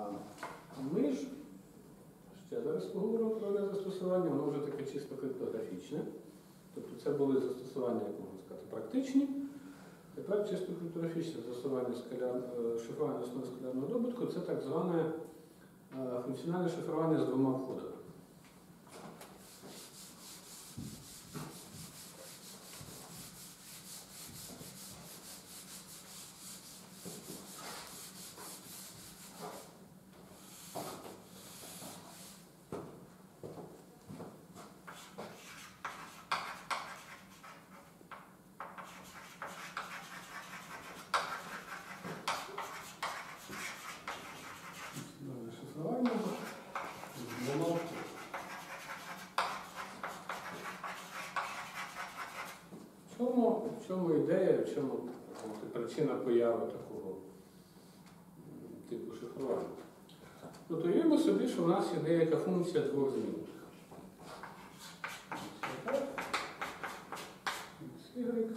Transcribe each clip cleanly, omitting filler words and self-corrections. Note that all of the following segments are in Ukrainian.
Ми ж, ще зараз поговоримо про одне застосування, воно вже таке чисто криптографічне. Тобто це були застосування, як можна сказати, практичні. Тепер чисто криптографічне застосування шифрування основи скалярного добутку – це так зване функціональне шифрування з двома входами. В чому ідея, в чому причина появи такого типу шифрування? От уявімо собі, що в нас є деяка функція двох змінних. XY.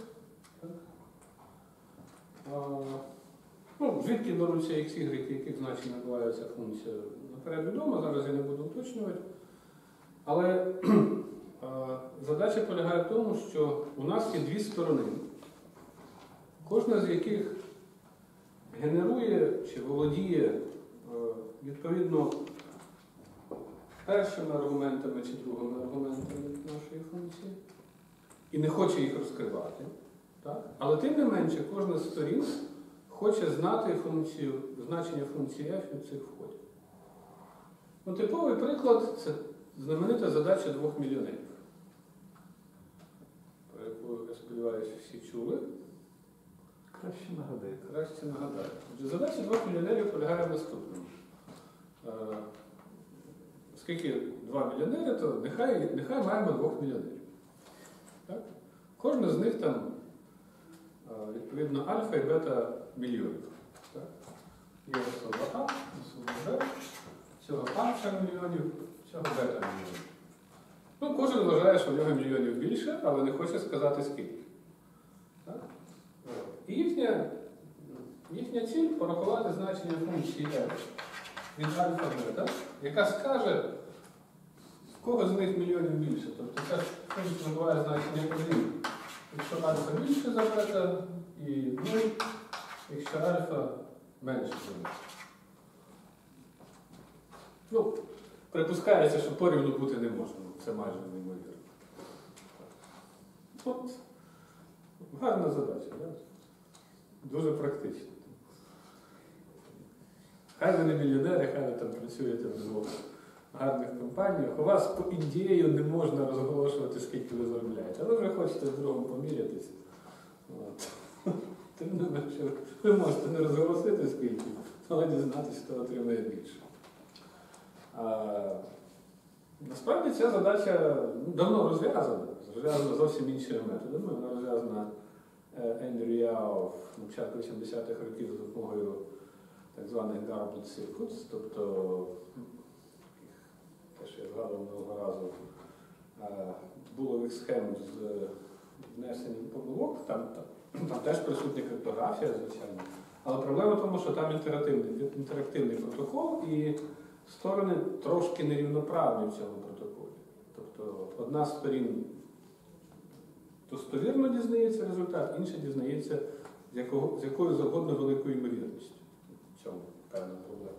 Звідки беруться XY, яких значень набуває ця функція? Наперед відомо, зараз я не буду уточнювати. Але задача полягає в тому, що у нас є дві сторони, кожна з яких генерує чи володіє відповідно першими аргументами чи другими аргументами нашої функції і не хоче їх розкривати. Так? Але тим не менше, кожна з сторін хоче знати значення функції f від цих входів. Типовий приклад – це знаменита задача двох мільйонерів, про яку, я сподіваюся, всі чули. Краще нагадаю. Задача двох мільйонерів полягає в наступному. Оскільки два мільйонери, то нехай маємо двох мільйонерів. Так? Кожна з них там, відповідно, альфа і бета мільйонів. Так? Є особа А, особа Б, цього альфа мільйонів, цього бета мільйонів. Кожен вважає, що в нього мільйонів більше, але не хоче сказати скільки. Так? І їхня ціль – порахувати значення функції f від альфа бета, яка скаже, в кого з них мільйонів більше. Тобто ця функція набуває значення 1, якщо альфа більше за бета, і 0, якщо альфа менше за бета. Припускається, що порівну бути не можна. Це майже неймовірно. Гарна задача, так? Дуже практична. Хай ви не мільйонери, хай ви там працюєте в двох гарних компаніях. У вас по ідею не можна розголошувати, скільки ви заробляєте. Але ви хочете з другом помірятися. Тим не менше, ви можете не розголосити скільки, але дізнатися, хто отримає більше. Насправді ця задача давно розв'язана зовсім іншими методами. Вона розв'язана Ендрю Яо на початку 80-х років за допомогою так званих garbled circuits, тобто, те, що я згадував минулого разу, булових схем з внесенням помилок, там теж присутня криптографія, звичайно. Але проблема в тому, що там інтерактивний протокол, і сторони трошки нерівноправні в цьому протоколі. Тобто одна з сторін достовірно дізнається результат, інша дізнається з якою завгодно великою ймовірністю. В цьому певна проблема.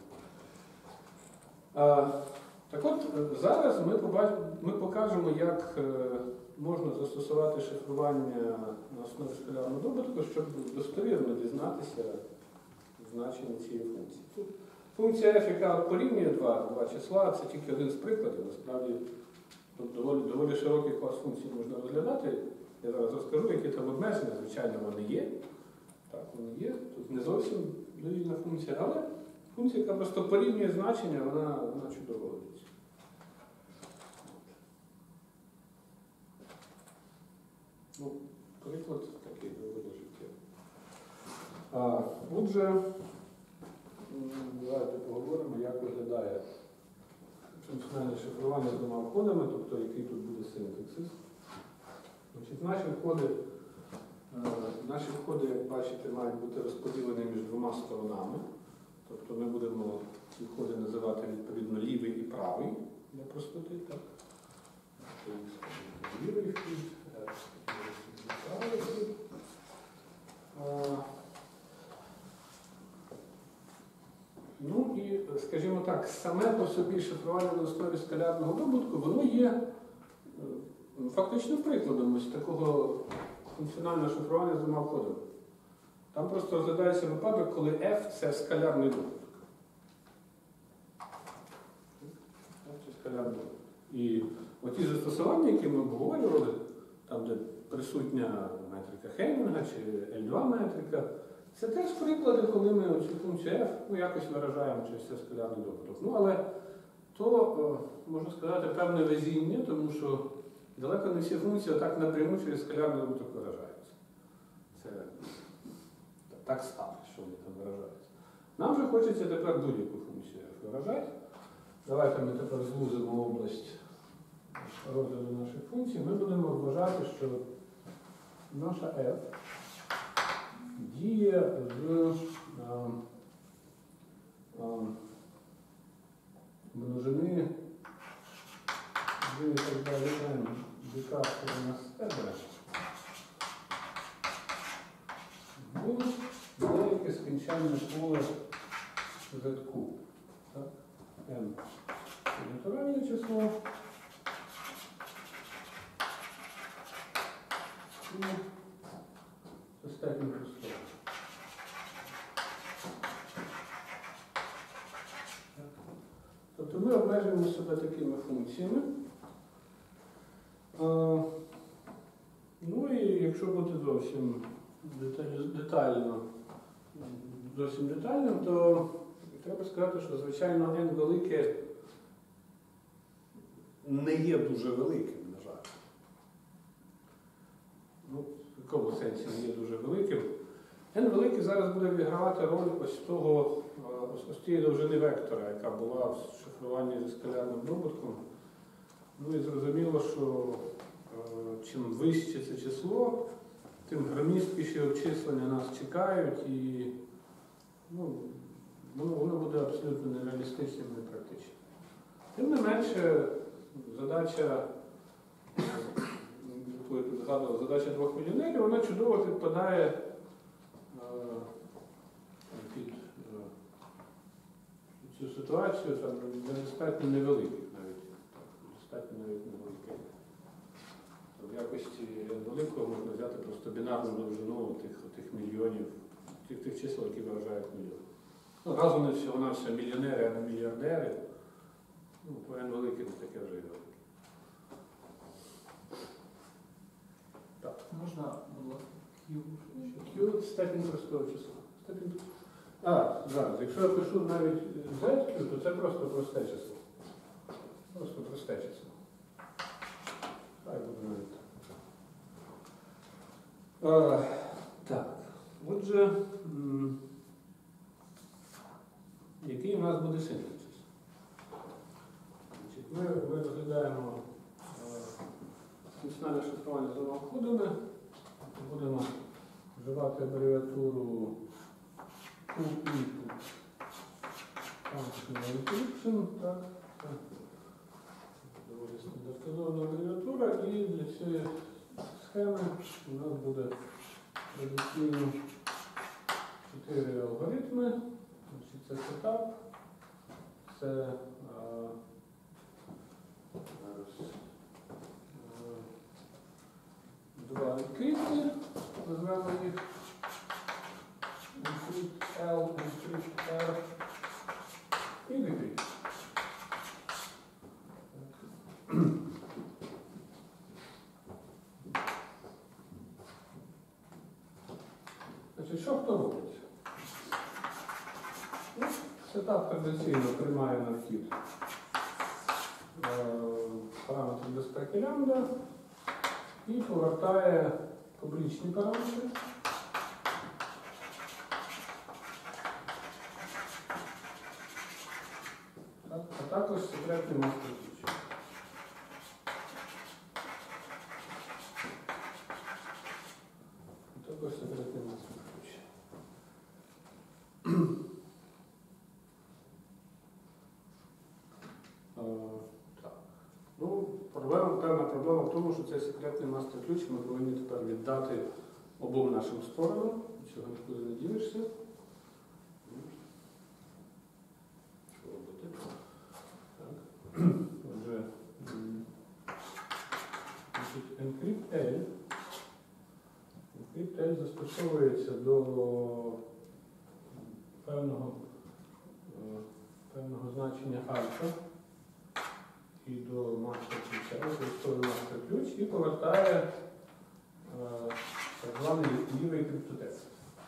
Так от, зараз ми покажемо, як можна застосувати шифрування на основі скалярного добутку, щоб достовірно дізнатися значення цієї функції. Функція f, яка порівнює два числа, це тільки один з прикладів. Насправді, тут доволі широкий клас функцій можна розглядати. Я зараз розкажу, які там обмеження. Звичайно, вони є. Так, вони є. Тут не зовсім довільна функція, але функція, яка просто порівнює значення, вона чудово робиться. Приклад такий доволі життєвий. Отже, давайте поговоримо, як виглядає функціональне шифрування з двома входами, тобто який тут буде синтаксис. Наші входи, як бачите, мають бути розподілені між двома сторонами. Тобто ми будемо виходить називати відповідно лівий і правий для простоти. Так? Лівий вхід, правий вхід. Ну і, скажімо так, саме по собі шифрування на основі скалярного добутку, воно є фактично прикладом ось такого функціонального шифрування з двома входами. Там просто розглядається випадок, коли f – це скалярний добуток. Це скалярний добуток. І оті застосування, які ми обговорювали, там, де присутня метрика Хеймінга чи L2 метрика, це теж приклади, коли ми цю функцію f якось виражаємо через це скалярний добуток. Ну, але то, можна сказати, певне везіння, тому що далеко не всі функції так напряму через скалярний добуток виражаються. Це так стало, що вони там виражаються. Нам же хочеться тепер будь-яку функцію f виражати. Давайте ми тепер звузимо область розгляду наших функцій. Ми будемо вважати, що наша f діє з множини і так далі n декастери на себе в деяке скінченне поле z-ку. n це натуральне число. І це степінь простоти. Тобто ми обмежуємо себе такими функціями. Ну і якщо бути зовсім детальним, то треба сказати, що, звичайно, n велике не є дуже великим, на жаль. Ну, в якому сенсі не є дуже великим? n великий зараз буде відігравати роль ось тієї довжини вектора, яка була в шифруванні зі скалярним добутком. Ну і зрозуміло, що чим вище це число, тим громісткіші обчислення нас чекають, і воно буде абсолютно нереалістичним, непрактичним. Тим не менше, задача, яку я тут згадував, задача 2 мільйонерів, вона чудово підпадає під цю ситуацію, там достатньо невеликих навіть. Достатньо навіть невеликих. В якості великого можна взяти просто бінарну довжину тих мільйонів, тих чисел, які виражають мільйон. Ну, раз вони всього-навсього мільйонери, а не мільярдери, ну, по n великий не таке вже і велике. Так. Можна, будь ласка, Q – степінь простого числа. Зараз, якщо я пишу навіть ZQ, то це просто просте число. Просто просте число. Хай буде навіть так. Так. Отже, який у нас буде синтез? Ми розглядаємо функціональне шифрування з двома входами. Будемо вживати абревіатуру QE. Functional encryption. Так, це доволі стандартизована абревіатура, і для цієї схеми у нас буде традиційно 4 алгоритми. Це сетап, це два відкриті, назвемо їх encrypt L, encrypt R і decrypt. Значить, що хто робить? Сетап традиційно приймає на вхід параметр безпеки лямбда і повертає публічні параметри. А також секретний мастер ключ. Також секретний мастер ключ. Певна проблема в тому, що цей секретний мастер-ключ ми повинні тепер віддати обом нашим сторонам. Цього нікуди не ділишся. Що робити? Так. Отже, encrypt-L. Encrypt-L застосовується до певного значення альфа і до мастер-ключа, використовує мастер-ключ і повертає так званий лівий криптотекст.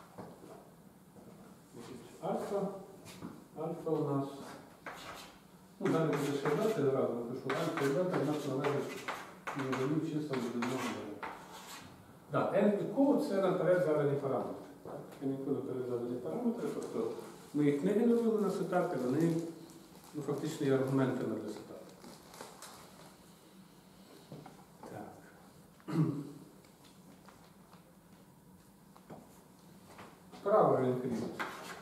Альфа у нас, ну далі буде ще дати, зразу напишу, альфа і бета у нас належить невеликим числам від 1 до 9. Так, n і q – це наперед задані параметри. N і q наперед задані параметри, тобто ми їх не генерували на сетапі, вони фактично є аргументами для сетапу. Так. Правий encrypt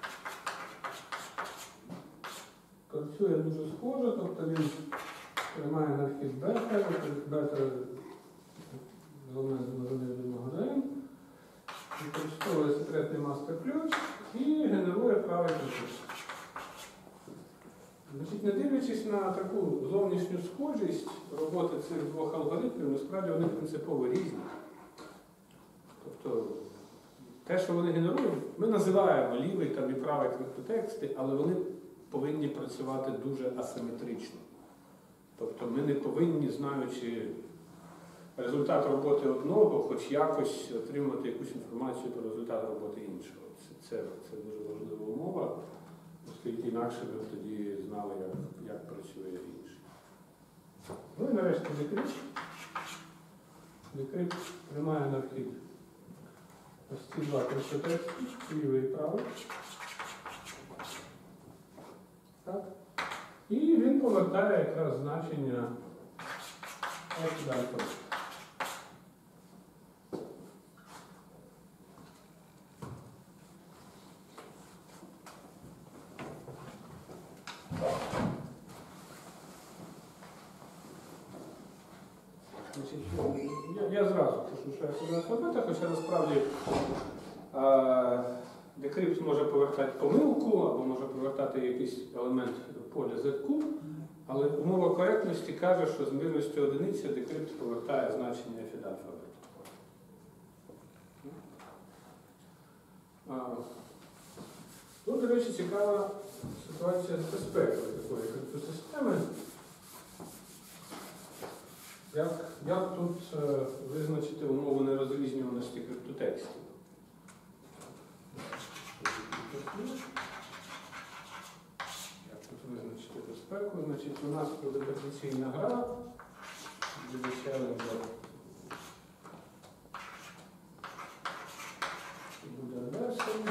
працює дуже схоже, тобто він приймає на вхід бета елемент з 1 до n, використовує секретний мастер-ключ і генерує правий ключ. Не дивлячись на таку зовнішню схожість роботи цих двох алгоритмів, насправді вони принципово різні. Тобто те, що вони генерують, ми називаємо лівий та і правий криптотексти, але вони повинні працювати дуже асиметрично. Тобто ми не повинні, знаючи результат роботи одного, хоч якось отримати якусь інформацію про результат роботи іншого. Це дуже важлива умова, оскільки інакше ми тоді знали, як працює інший. Ну і нарешті decrypt. Decrypt приймає на вхід ось ці два криптотексти, лівий і правий. Так. І він повертає якраз значення альфа. Я зразу пишу, що я собі алфавіта, хоча насправді decrypt може повертати помилку або може повертати якийсь елемент поля ZQ, але умова коректності каже, що з мірністю одиниці decrypt повертає значення від алфавіту. Тут, до речі, цікава ситуація з безпекою такої криптосистеми. Як тут визначити умову нерозрізнюваності криптотекстів? Як тут визначити безпеку? Значить, у нас буде потенційна гра, буде челенджер, буде adversary.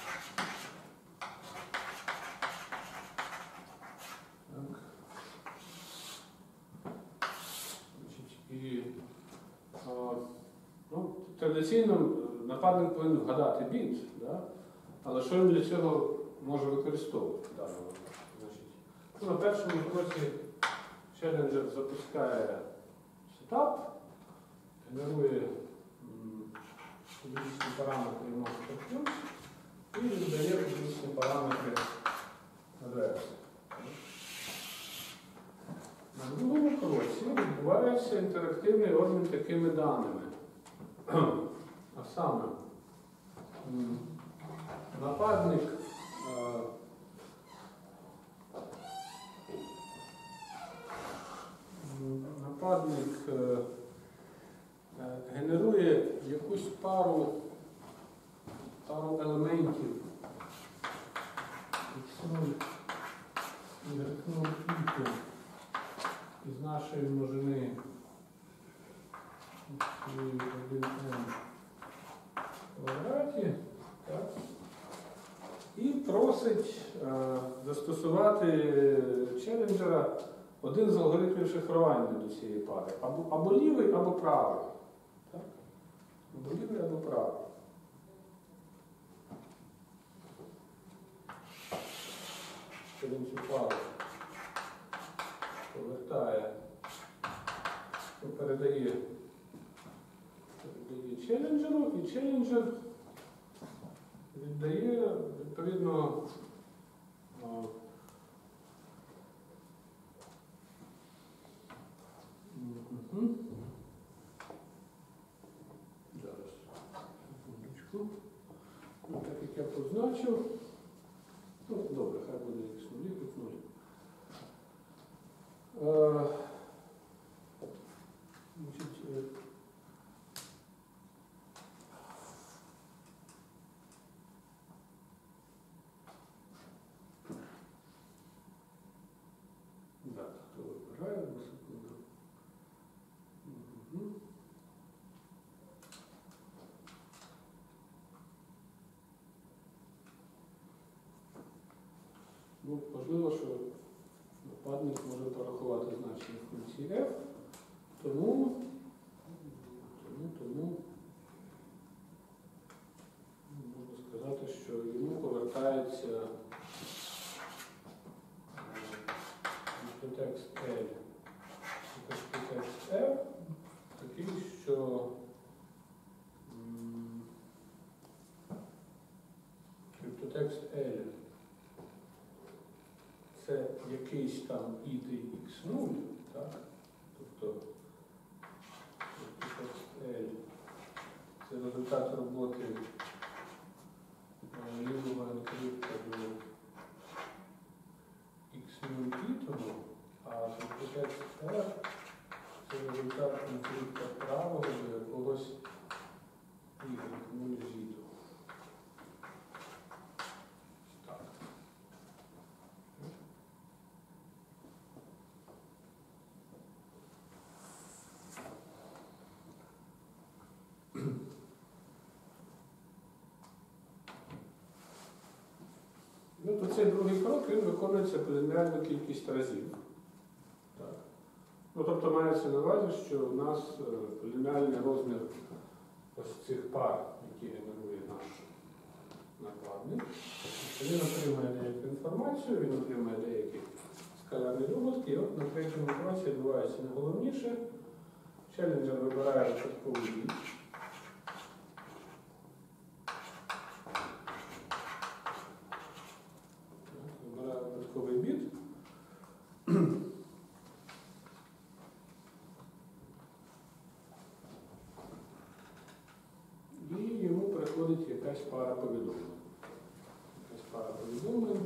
Традиційно нападник повинен вгадати біт, да? Але що він для цього може використовувати? На першому кроці челенджер запускає сетап, генерує публічні параметри і мастер-ключ і віддає публічні параметри адреси. На другому кроці відбувається інтерактивний обмін такими даними. А саме нападник генерує якусь пару елементів x0 y0 із нашої множини 1n в квадраті, так? І просить застосувати челенджера один з алгоритмів шифрування до цієї пари. Або лівий, або правий. Так? Або лівий, або правий. Що він цю пару повертає передає челенджеру, і челенджер віддає, відповідно, зараз, секундочку. Ну, так як я позначив, ну, добре, хай буде x0, x0. Так, хто вибирає, на секунду. Ну, можливо, що нападник може порахувати значення функції f, тому можна сказати, що йому повертається текст L, текст F, такий, що криптотекст L це якийсь там id x0, так? Тобто криптотекст L це результат роботи лівого енкрипта до x0 ітому, а криптотекст R це результат енкрипта правого до якогось y0 зіту. Так. Ну, то цей другий крок, він виконується поліноміальну кількість разів. Так. Ну, тобто мається на увазі, що у нас поліноміальний розмір ось цих пар, які генерує наш накладник. Він отримує деяку інформацію, він отримує деякі скалярні доводки, і от на третьому кроці відбувається найголовніше. Челенджер вибирає початковий біт. Вибирає початковий біт. І йому приходить якась пара повідомлень. Якась пара повідомлень.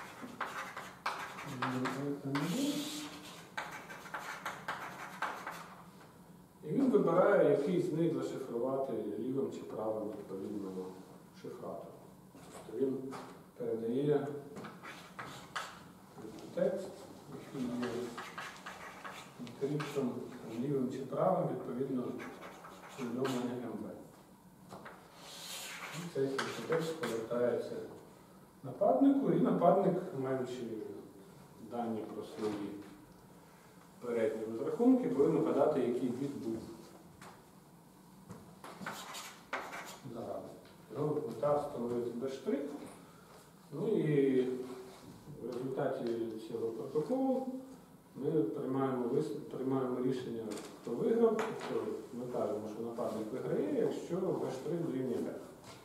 І він вибирає, який з них зашифрувати лівим чи правим відповідного шифратора. Тобто він передає текст, який є інкриптом лівим чи правим відповідно повідомлення МБ. І цей текст повертається нападнику, і нападник, маючи дані про свої передні розрахунки, повинен гадати, який біт був зараний. Його мета встановити без-штрих. Ну і в результаті цього протоколу ми приймаємо рішення, хто виграв. Тобто ми кажемо, що нападник виграє, якщо без-штрих дорівнює F.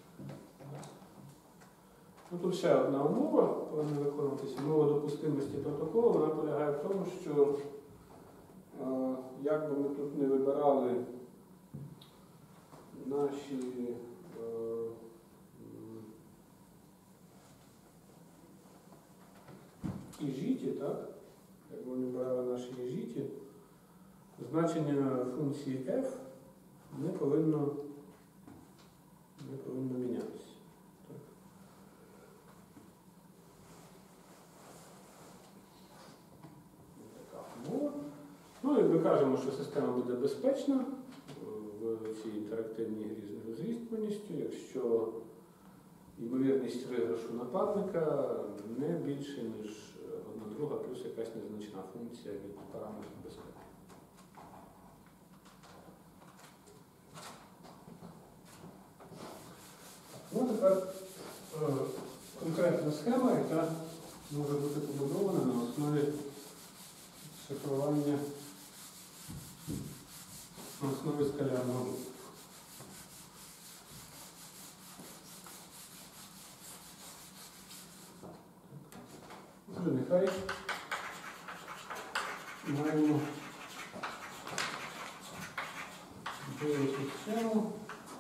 Ну, тут ще одна умова повинна виконуватися. Умова допустимості протоколу, вона полягає в тому, що як би ми тут не вибирали наші іжіті, так? Як ми вибирали наші іжіті, значення функції f не повинно мінятися. Ну і ми кажемо, що система буде безпечна в цій інтерактивній грі з розрізненістю, якщо ймовірність виграшу нападника не більше, ніж одна друга, плюс якась незначна функція від параметрів безпеки. Ну, тепер конкретна схема, яка може бути побудована на основі шифрування на основі скалярного добутку. Отже, нехай маємо систему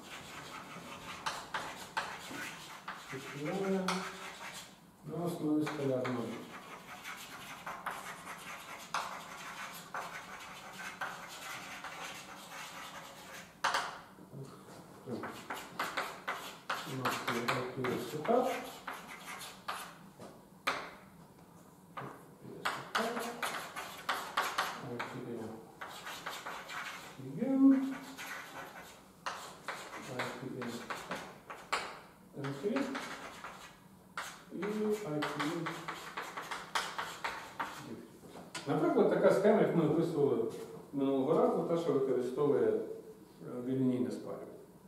вишивання на основі скалярного добутку. У нас є сетап. Наприклад, така схема, як ми описували минулого разу, та, що використовує білінійне спалювання.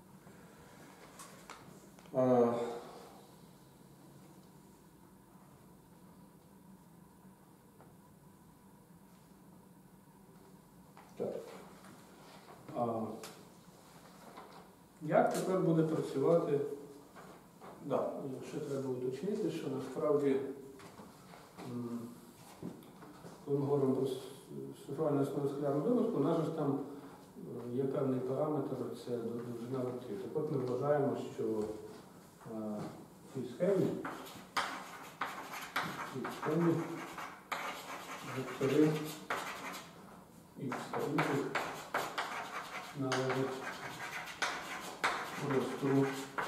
Як тепер буде працювати? Да, ще треба уточнити, що насправді, коли ми говоримо про шифрування основи скалярного добутку, у нас ж там є певний параметр, це довжина векторів. Так от ми вважаємо, що в цій схемі вектори x та y належать простору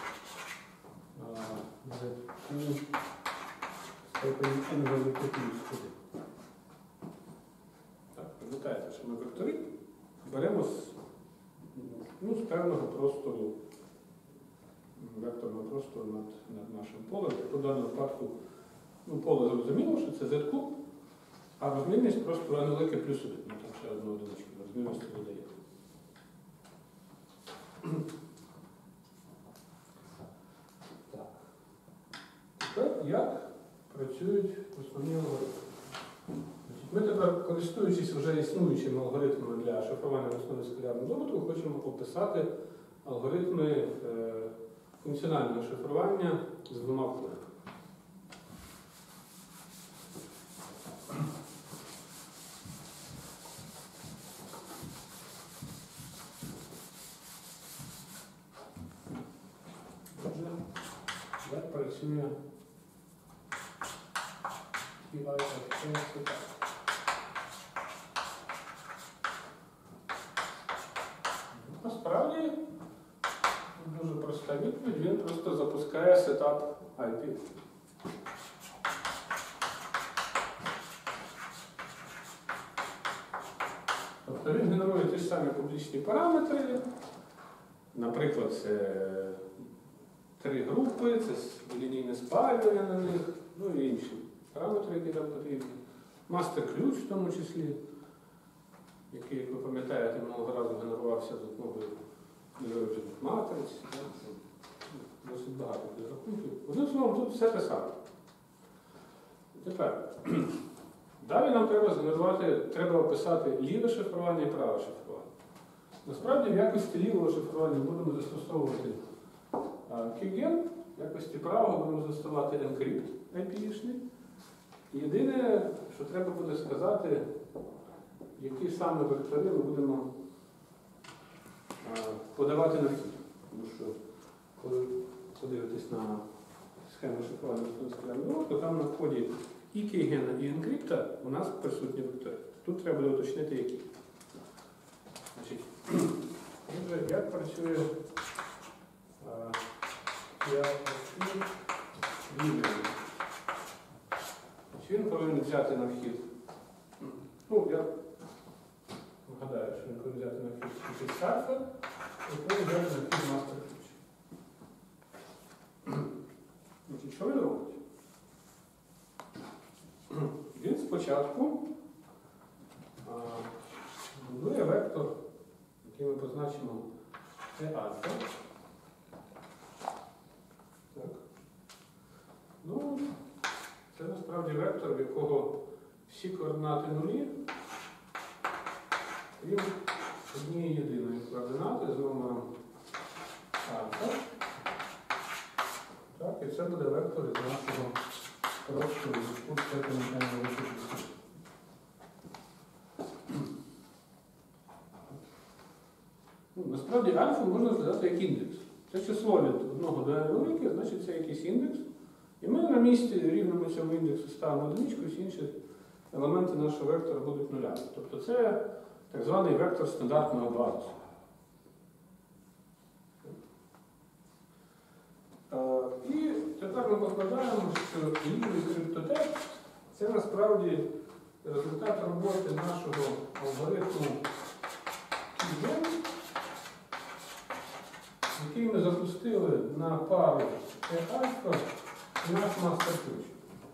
z степені n велике плюс 1. Так, пам'ятаєте, що ми вектори беремо з певного простору, векторного простору над нашим полем. У даному випадку поле зрозуміло, що це z-куб, а розмірність просто n велике плюс 1. Там ще одну одиничку розмірності додає. Тепер як працюють основні алгоритми? Ми тепер, користуючись вже існуючими алгоритмами для шифрування на основі скалярного добутку, хочемо описати алгоритми функціонального шифрування з двома входами. Отже, як працює TI-F-N-Setup. Насправді, дуже проста відповідь, він просто запускає сетап IP. Тобто він генерує ті ж самі публічні параметри, наприклад, це 3 групи, це лінійне спалювання на них, ну і інші параметри, які там потрібні. Мастер-ключ в тому числі, який, як ви пам'ятаєте, минулого разу генерувався за допомогою нейроджених матриць. Досить багато підрахунків. Одним словом, тут все те саме. Тепер, далі нам треба описати ліве шифрування і праве шифрування. Насправді, в якості лівого шифрування будемо застосовувати Keygen, в якості правого будемо застосувати Encrypt IP-шний. Єдине, що треба буде сказати, які саме вектори ми будемо подавати на вхід. Тому що, коли подивитись на схему шифрування скалярного добутку, там на вході і Keygen, і Encrypt у нас присутні вектори. Тут треба буде уточнити, які. Значить, як працює він повинен взяти на вхід. Ну, я вгадаю, що він повинен взяти на вхід сарфа, і повинен взяти на вхід мастер-ключ. Значить, що він робить? Він спочатку будує вектор, який ми позначимо T-альфа. Так. Ну, це насправді вектор, в якого всі координати нулі, крім однієї єдиної координати з номером альфа. Так, і це буде вектор із нашого простору зв'язку з степенем n великих плюс. Насправді альфу можна розглядати як індекс. Це число від 1 до n великих, значить це якийсь індекс. І ми на місці рівному цьому індексу ставимо одиничку, і всі інші елементи нашого вектора будуть нулями. Тобто це так званий вектор стандартного базису. І тепер ми покладаємо, що лівий криптотекст – це насправді результат роботи нашого алгоритму Keygen, який ми запустили на пару E-альфа і наш мастер-ключ.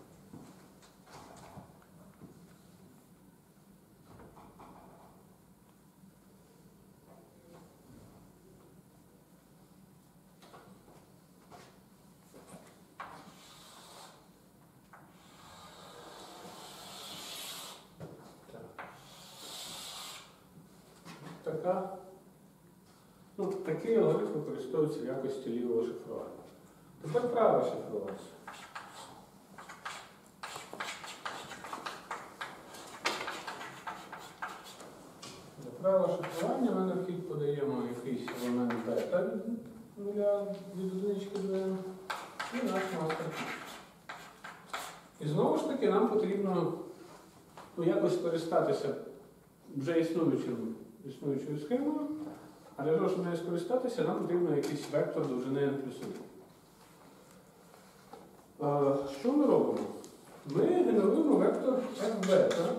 Такий алгоритм використовується в якості лівого шифрування. Тепер праве шифрування. Для правого шифрування ми на вхід подаємо якийсь елемент бета від 0 від одинички до n і наш мастер-ключ. І знову ж таки нам потрібно якось користатися вже існуючою схемою. А для того, щоб нею скористатися, нам потрібно якийсь вектор довжини n плюс 1. Що ми робимо? Ми генеруємо вектор f-бета,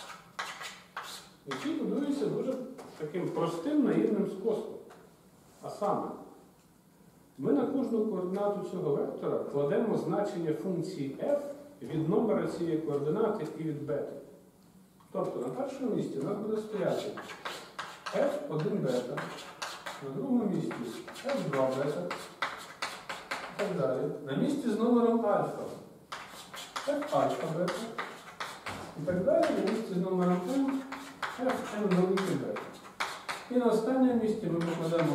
який будується дуже таким простим наївним способом. А саме, ми на кожну координату цього вектора кладемо значення функції f від номера цієї координати і від бета. Тобто на першому місці у нас буде стояти f1 бета, на другому місці f2 бета і так далі. На місці з номером альфа f-альфа бета і так далі. На місці з номером n fn великий бета. І на останньому місці ми покладемо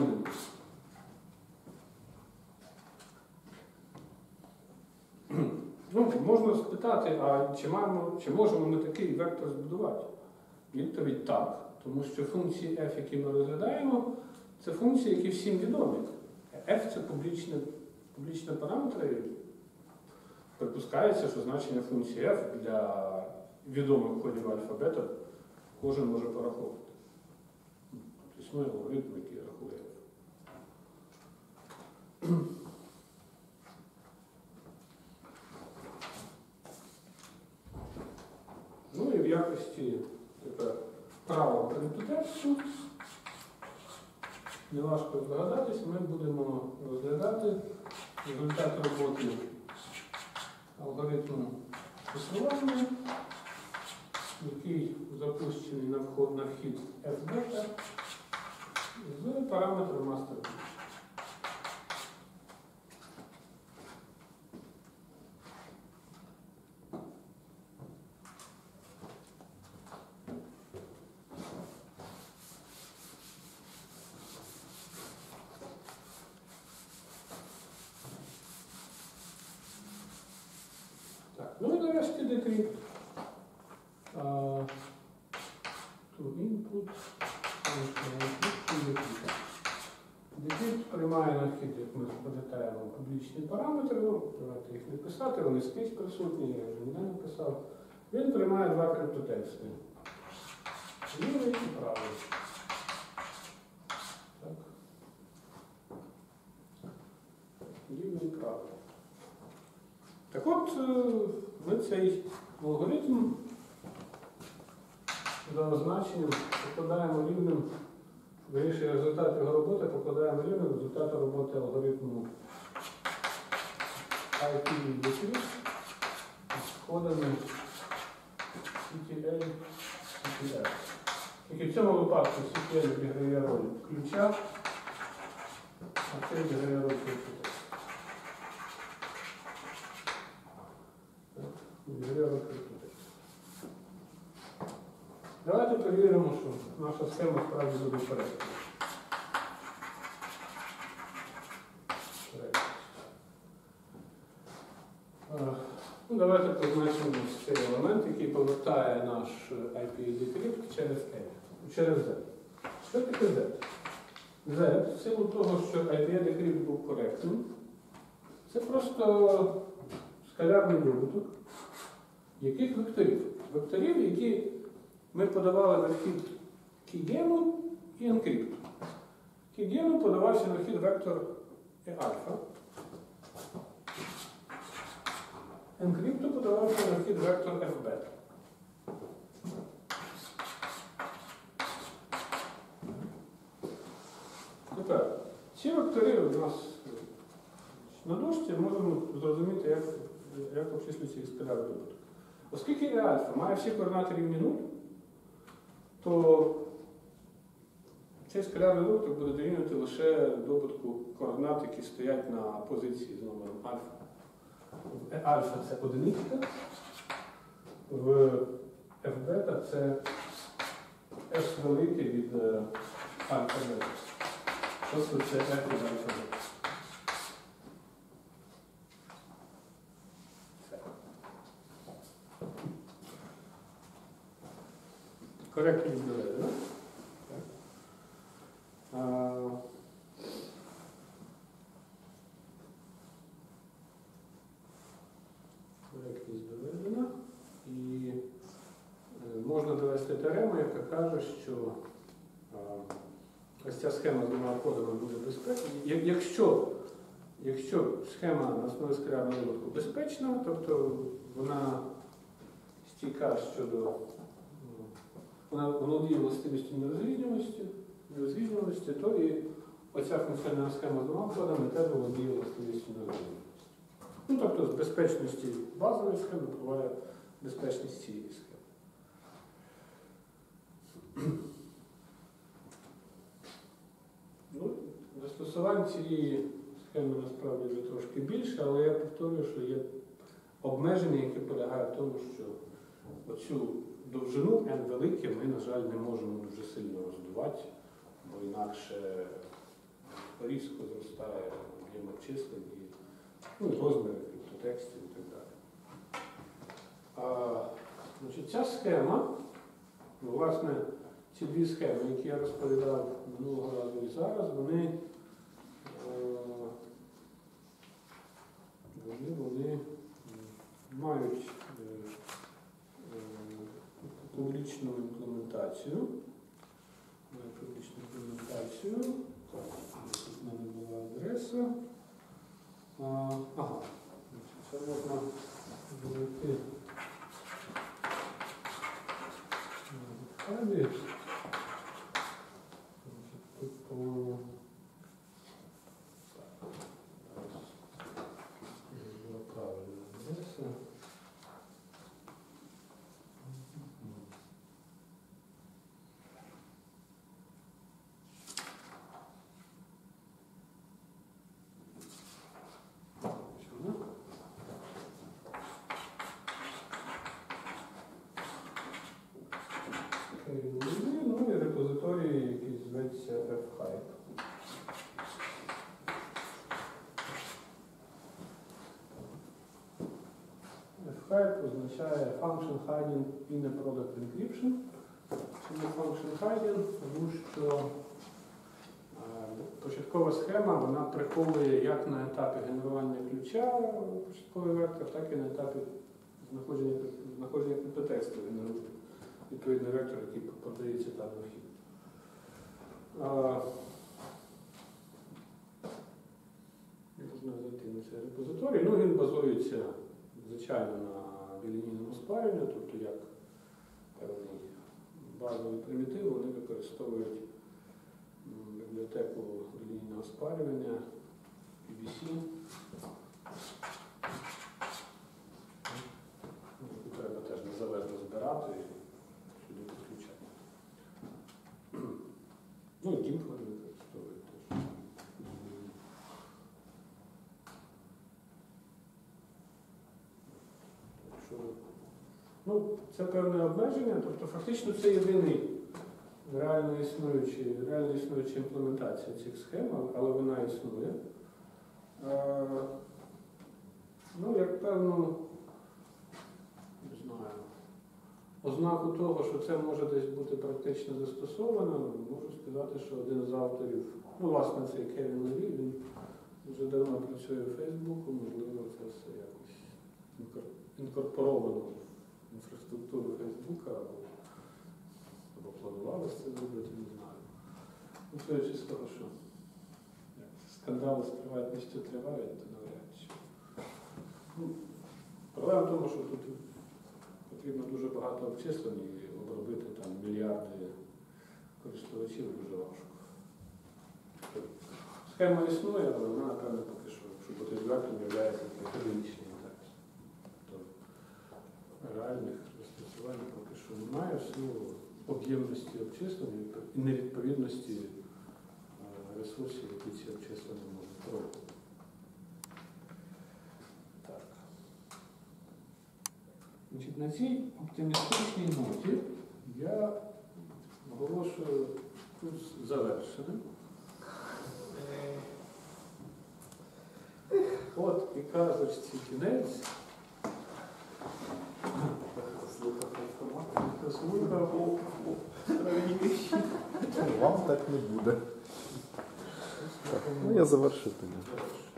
1. Можна спитати, а чи можемо ми такий вектор збудувати? Відповідь так. Тому що функції f, які ми розглядаємо, це функції, які всім відомі. f – це публічні параметри. Припускається, що значення функції f для відомих кодів альфа-бета кожен може порахувати. Існує алгоритм, який рахує f. Ну і в якості тепер правого криптотексту, неважко здогадатись, ми будемо розглядати результат роботи алгоритму шифрування, який запущений на вхід f-бета з параметром мастер-ключ. Ну і нарешті decrypt. To input. Decrypt приймає на вхід, як ми пам'ятаємо, публічні параметри. Давайте їх не писати, вони скрізь присутні, я вже ніде не писав. Він приймає два криптотексти. Лівий і правий. Так. Лівий і правий. Так от, ми цей алгоритм за означенням покладаємо рівнем, вирішує результат його роботи, покладаємо рівнем результату роботи алгоритму IP-decrypt з кодами CTL, CTL. Тільки в цьому випадку CTL відіграє роль ключа, а це відіграє роль ключа. Давайте перевіримо, що наша схема справді буде коректна. Ну, давайте позначимо цей елемент, який повертає наш IP decrypt через Z. Що таке Z? Z, в силу того, що IP decrypt був коректним, це просто скалярний добуток яких векторів? Векторів, які ми подавали на вхід кійгену і енкрипту. Кійгену подавався на вхід вектор альфа. Енкрипту подавався на вхід вектор f бета. Тепер, ці вектори у нас на дошці можемо зрозуміти, як обчислюється їх скалярний добуток. Оскільки і альфа має всі координати рівні 0, то цей скалярний добуток буде дорівнювати лише добутку координат, які стоять на позиції з номером альфа. В альфа це одиничка, в f бета це f велике від альфа бета. Просто це f від альфа бета. Коректність доведена. Коректність доведена. І можна довести теорему, яка каже, що ось ця схема з двома кодами буде безпечна. Якщо схема на основі скалярного добутку безпечна, тобто вона стійка щодо вона володіє властивістю нерозрізнюваності, то і оця функціональна схема з двома кодами теж володіє властивістю нерозрізнюваності. Ну, тобто з безпечності базової схеми впливає безпечність цієї схеми. Ну, застосувань цієї схеми насправді вже трошки більше, але я повторюю, що є обмеження, яке полягає в тому, що оцю довжину n велике ми, на жаль, не можемо дуже сильно роздувати, бо інакше різко зростає об'єм обчислень і розміри криптотекстів і так далі. Значить, ця схема, власне, ці дві схеми, які я розповідав минулого разу і зараз, вони мають публічну імплементацію. Так, тут в мене була адреса. Ага, це можна зробити в хабі. Тут, по-моєму, була правильна адреса. Ну і репозиторій, який зветься fhype. Fhype означає Function Hiding in a Product Encryption. Чому Function Hiding? Тому що початкова схема вона приховує як на етапі генерування ключа початковий вектор, так і на етапі знаходження криптотексту генерує відповідний вектор, який подається там на вхід. Можна зайти на цей репозиторій. Ну, він базується, звичайно, на білінійному спарюванні, тобто як певний базовий примітив, вони використовують бібліотеку білінійного спарювання, PBC. Треба теж незалежно збирати і сюди підключати. Ну і GIMP вони використовують теж. Ну, це певне обмеження, тобто фактично це єдиний реально існуюча імплементація цих схем, але вона існує. Ну, як певну, не знаю, ознаку того, що це може десь бути практично застосовано, можу сказати, що один з авторів, ну, власне, цей Кевін Леві, він вже давно працює в Фейсбуку, можливо, це все якось інкорпоровано в інфраструктуру Фейсбука, або планувалося це зробити, не знаю. Ну, судячи з того, що скандали з приватністю тривають, то навряд чи. Ну, проблема в тому, що тут потрібно дуже багато обчислень і обробити там мільярди користувачів дуже важко. Схема існує, але вона, напевно, поки що, щоб бути відвертим, являється академічним. Тобто реальних застосувань поки що немає, в силу об'ємності обчислень і невідповідності ресурсів, які ці обчислення можуть робити. Так. Значить, на цій оптимістичній ноті я оголошую курс завершеним. От і казочці кінець. Слухав Вам так не буде. Ну, я завершив тоді.